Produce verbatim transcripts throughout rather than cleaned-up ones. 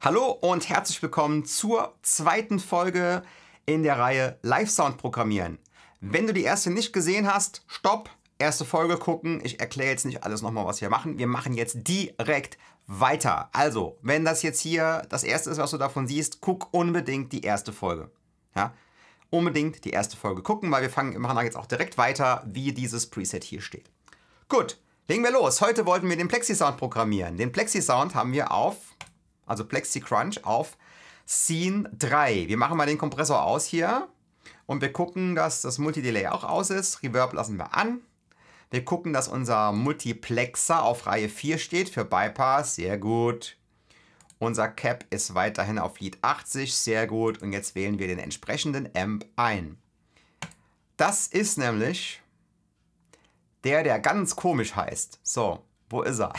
Hallo und herzlich willkommen zur zweiten Folge in der Reihe Live-Sound programmieren. Wenn du die erste nicht gesehen hast, stopp, erste Folge gucken. Ich erkläre jetzt nicht alles nochmal, was wir machen. Wir machen jetzt direkt weiter. Also, wenn das jetzt hier das erste ist, was du davon siehst, guck unbedingt die erste Folge. Ja? Unbedingt die erste Folge gucken, weil wir fangen, wir machen da jetzt auch direkt weiter, wie dieses Preset hier steht. Gut, legen wir los. Heute wollten wir den Plexi-Sound programmieren. Den Plexi-Sound haben wir auf, also Plexi Crunch auf Scene drei. Wir machen mal den Kompressor aus hier und wir gucken, dass das Multidelay auch aus ist. Reverb lassen wir an. Wir gucken, dass unser Multiplexer auf Reihe vier steht für Bypass. Sehr gut. Unser Cap ist weiterhin auf Lead achtzig. Sehr gut. Und jetzt wählen wir den entsprechenden Amp ein. Das ist nämlich der, der ganz komisch heißt. So, wo ist er?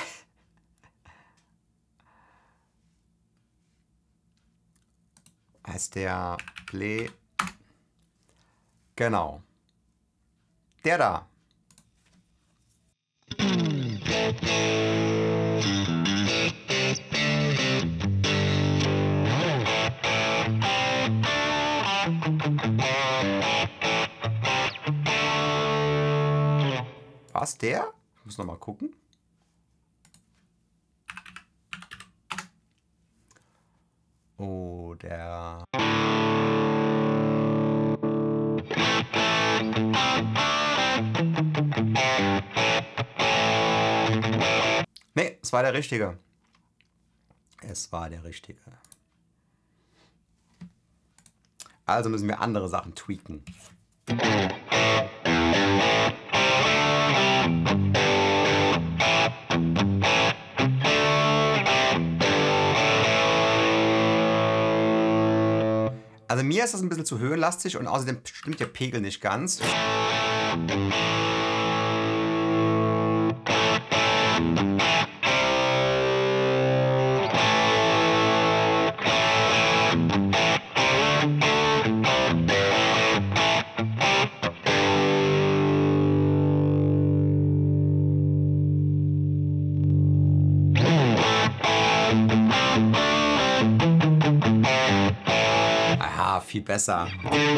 Heißt der Play. Genau. Der da. Was, der? Ich muss noch mal gucken. Oh, der... Nee, es war der richtige. Es war der richtige. Also müssen wir andere Sachen tweaken. Also mir ist das ein bisschen zu höhenlastig und außerdem stimmt der Pegel nicht ganz. Aha, viel besser.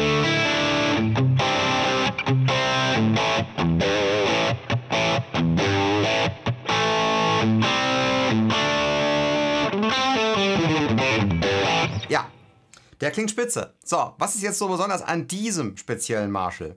Ja, der klingt spitze. So, was ist jetzt so besonders an diesem speziellen Marshall?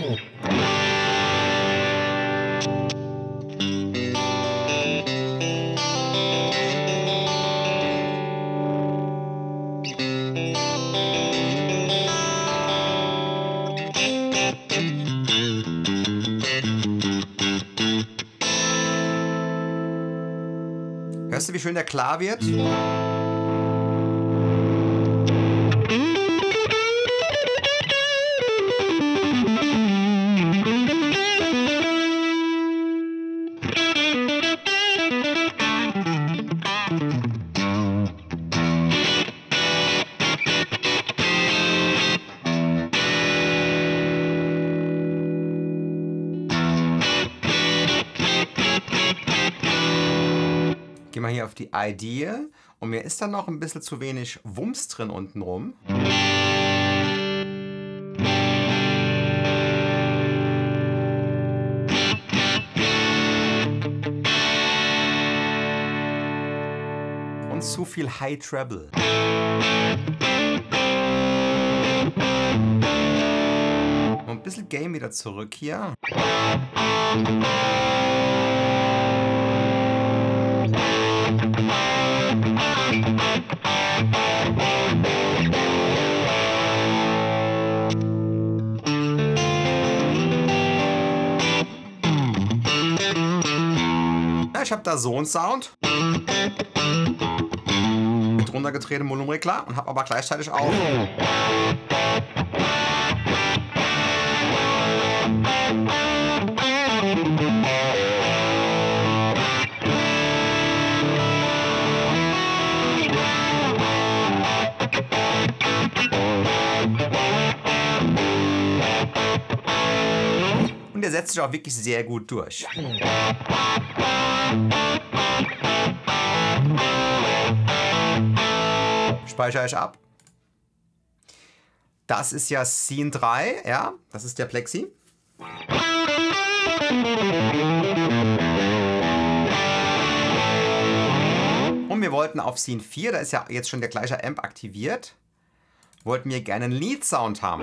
Hörst du, wie schön der klar wird? Gehen wir hier auf die Ideal und mir ist dann noch ein bisschen zu wenig Wumms drin unten rum. Und zu viel High Treble. Und ein bisschen Gain wieder zurück hier. Ich habe da so einen Sound mit runtergetretenem Volumenregler und habe aber gleichzeitig auch und der setzt sich auch wirklich sehr gut durch. Speichere ich ab. Das ist ja Scene drei, ja, das ist der Plexi. Und wir wollten auf Scene vier, da ist ja jetzt schon der gleiche Amp aktiviert, wollten wir gerne einen Lead-Sound haben.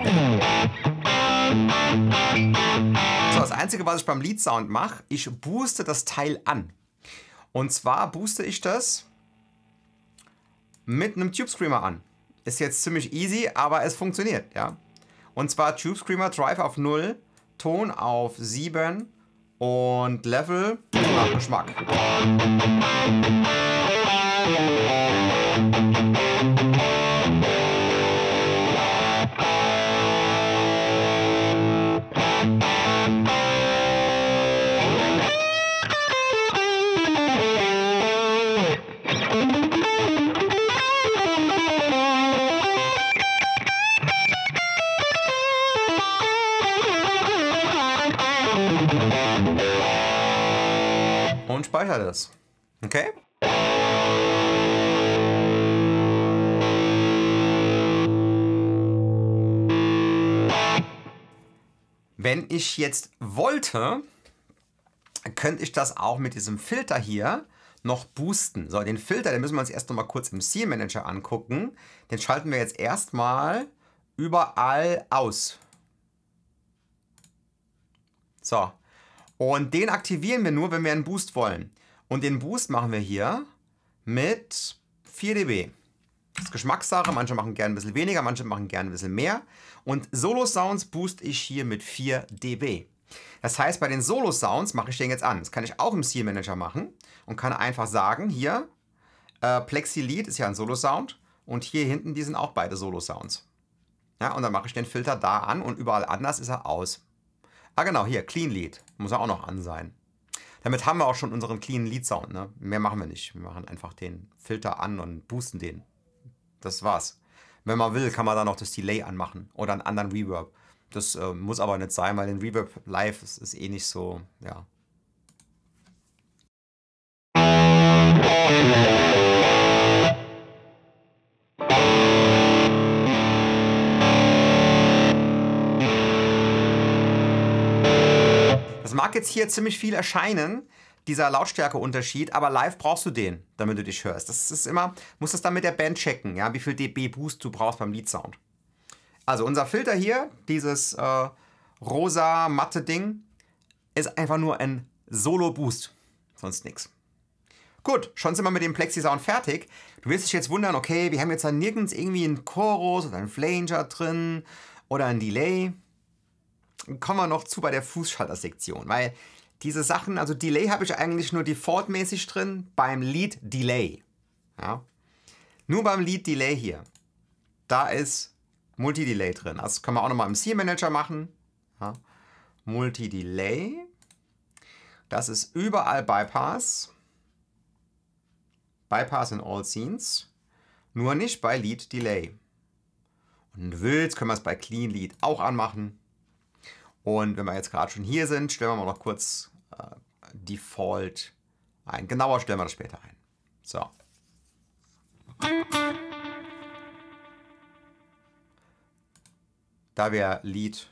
So, das Einzige, was ich beim Lead-Sound mache, ich booste das Teil an. Und zwar booste ich das mit einem Tube Screamer an. Ist jetzt ziemlich easy, aber es funktioniert, ja. Und zwar Tube Screamer Drive auf null, Ton auf sieben und Level nach Geschmack. Und speichere das. Okay? Wenn ich jetzt wollte, könnte ich das auch mit diesem Filter hier noch boosten. So, den Filter, den müssen wir uns erst noch mal kurz im Scene Manager angucken. Den schalten wir jetzt erstmal überall aus. So. Und den aktivieren wir nur, wenn wir einen Boost wollen. Und den Boost machen wir hier mit vier dB. Das ist Geschmackssache. Manche machen gerne ein bisschen weniger, manche machen gerne ein bisschen mehr. Und Solo-Sounds boost ich hier mit vier dB. Das heißt, bei den Solo-Sounds mache ich den jetzt an. Das kann ich auch im Scene Manager machen und kann einfach sagen, hier, äh, Plexi Lead ist ja ein Solo-Sound und hier hinten, die sind auch beide Solo-Sounds. Ja, und dann mache ich den Filter da an und überall anders ist er aus. Ah genau, hier, Clean Lead. Muss er auch noch an sein. Damit haben wir auch schon unseren Clean Lead Sound. Ne? Mehr machen wir nicht. Wir machen einfach den Filter an und boosten den. Das war's. Wenn man will, kann man da noch das Delay anmachen oder einen anderen Reverb. Das äh, muss aber nicht sein, weil den Reverb live ist, ist eh nicht so, ja. Das mag jetzt hier ziemlich viel erscheinen, dieser Lautstärkeunterschied, aber live brauchst du den, damit du dich hörst. Das ist immer, musst das dann mit der Band checken, ja, wie viel dB Boost du brauchst beim Lead-Sound. Also unser Filter hier, dieses äh, rosa matte Ding, ist einfach nur ein Solo-Boost, sonst nichts. Gut, schon sind wir mit dem Plexi-Sound fertig. Du wirst dich jetzt wundern, okay, wir haben jetzt da nirgends irgendwie einen Chorus oder einen Flanger drin oder ein Delay. Kommen wir noch zu bei der Fußschalter-Sektion, weil diese Sachen, also Delay habe ich eigentlich nur defaultmäßig drin beim Lead Delay. Ja? Nur beim Lead Delay hier, da ist Multi-Delay drin. Das können wir auch nochmal im Scene Manager machen. Ja? Multi-Delay, das ist überall Bypass. Bypass in all Scenes, nur nicht bei Lead Delay. Und wenn du willst, können wir es bei Clean Lead auch anmachen. Und wenn wir jetzt gerade schon hier sind, stellen wir mal noch kurz äh, Default ein. Genauer stellen wir das später ein. So. Da wäre Lead.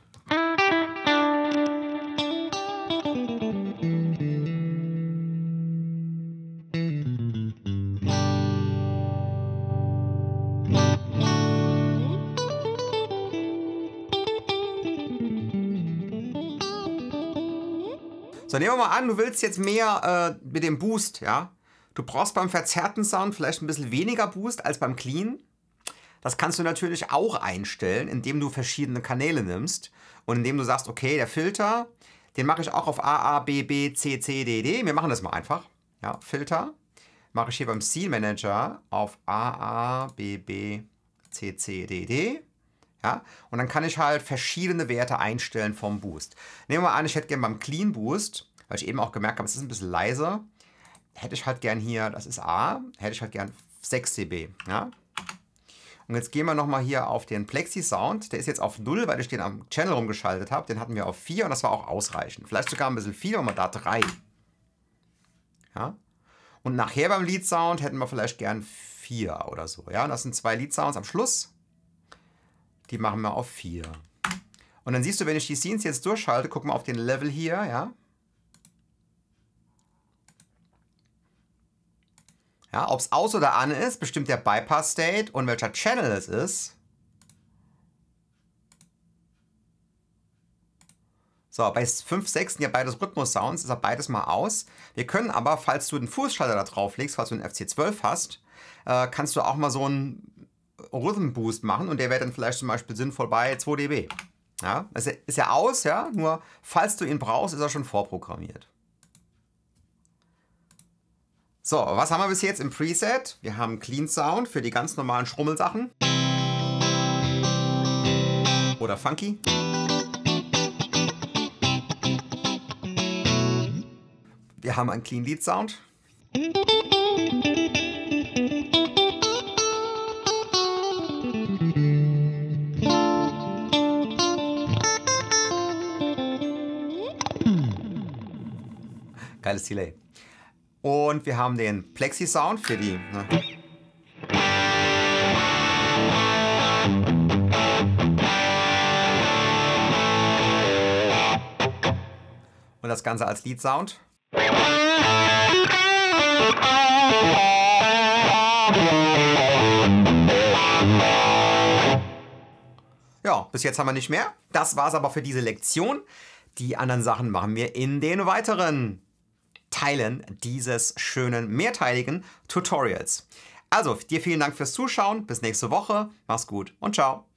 So, nehmen wir mal an, du willst jetzt mehr äh, mit dem Boost, ja. Du brauchst beim verzerrten Sound vielleicht ein bisschen weniger Boost als beim Clean. Das kannst du natürlich auch einstellen, indem du verschiedene Kanäle nimmst und indem du sagst, okay, der Filter, den mache ich auch auf A A, B B, C C, D D. Wir machen das mal einfach. Ja, Filter mache ich hier beim Scene Manager auf A A, B B, C C, D D. Ja, und dann kann ich halt verschiedene Werte einstellen vom Boost. Nehmen wir mal an, ich hätte gerne beim Clean Boost, weil ich eben auch gemerkt habe, es ist ein bisschen leiser, hätte ich halt gern hier, das ist A, hätte ich halt gern sechs dB. Ja? Und jetzt gehen wir nochmal hier auf den Plexi Sound, der ist jetzt auf null, weil ich den am Channel rumgeschaltet habe, den hatten wir auf vier und das war auch ausreichend. Vielleicht sogar ein bisschen viel, aber da drei. Ja? Und nachher beim Lead Sound hätten wir vielleicht gern vier vier oder so. Ja, und das sind zwei Lead-Sounds am Schluss. Die machen wir auf vier. Und dann siehst du, wenn ich die Scenes jetzt durchschalte, guck mal auf den Level hier, ja. Ja, ob es aus oder an ist, bestimmt der Bypass-State und welcher Channel es ist. So, bei fünf, sechs sind ja beides Rhythmus-Sounds, ist ja beides mal aus. Wir können aber, falls du den Fußschalter da drauf legst, falls du einen F C zwölf hast, äh, kannst du auch mal so einen Rhythm-Boost machen und der wäre dann vielleicht zum Beispiel sinnvoll bei zwei Dezibel. Ja, ist ja, ist ja aus, ja, nur falls du ihn brauchst, ist er schon vorprogrammiert. So, was haben wir bis jetzt im Preset? Wir haben Clean Sound für die ganz normalen Schrummelsachen. Oder Funky. Wir haben einen Clean Lead Sound. Geiles Delay. Und wir haben den Plexi Sound für die. Ne? Und das Ganze als Lead Sound. Ja, bis jetzt haben wir nicht mehr. Das war's aber für diese Lektion. Die anderen Sachen machen wir in den weiteren Teilen dieses schönen mehrteiligen Tutorials. Also, dir vielen Dank fürs Zuschauen. Bis nächste Woche. Mach's gut und ciao.